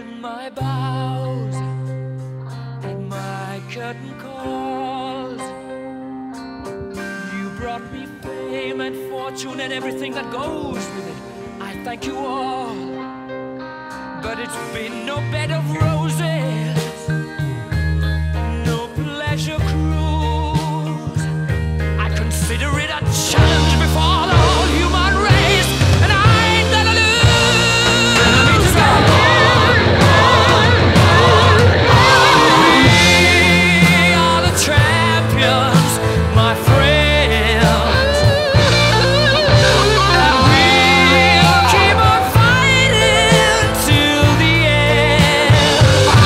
taken my bows and my curtain calls. You brought me fame and fortune and everything that goes with it. I thank you all, but it's been no bed of roses, no pleasure cruise. I consider it a challenge before the whole human race, and I ain't gonna lose. We are the champions, my friends, and we'll keep on fighting till the end.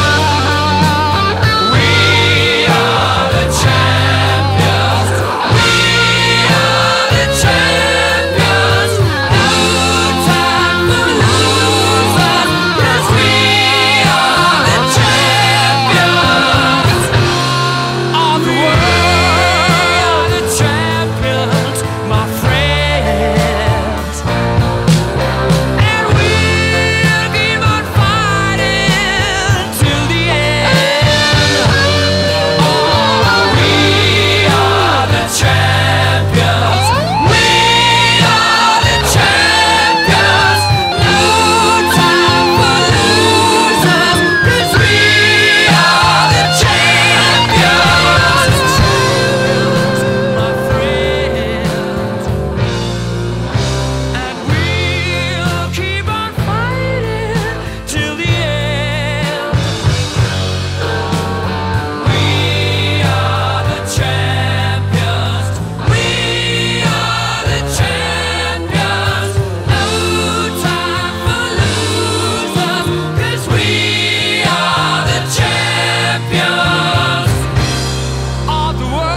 We are the champions. We are the champions. No time for losers, 'cause we are the champions of the world. The champions, my friends, and we'll keep on fighting till the end. Oh, we are the champions. We are the champions. No time for losers, 'cause we are the champions, my friends, and we'll keep on fighting till the end. We are the champions. We are the champions. No time for losers, 'cause we are the champions of the world.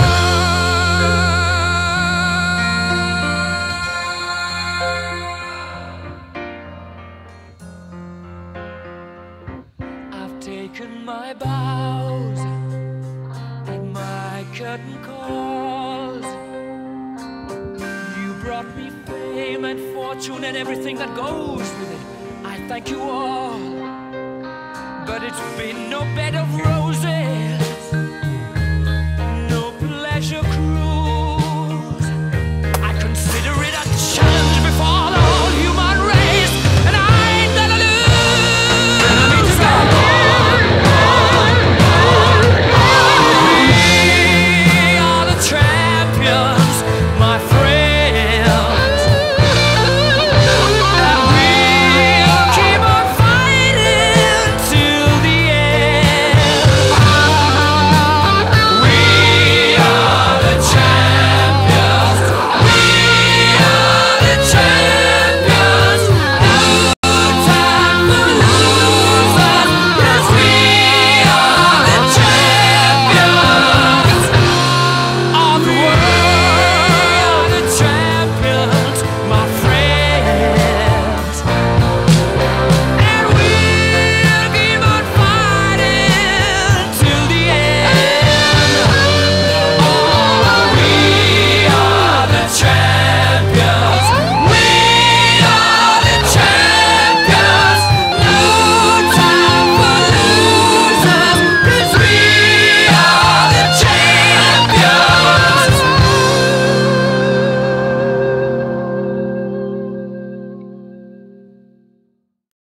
I've taken my bows and my curtain calls. You brought me fame and fortune and everything that goes with it. I thank you all, but it's been no bed of roses,